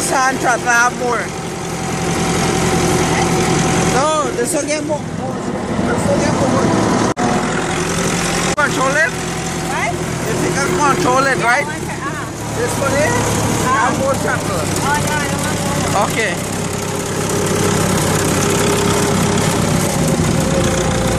this hand throttle have more. No, this will get more. This will get more. Control it? Right? If you can control it, right? This one here? Have more throttle. Oh, no, I don't want more. Okay.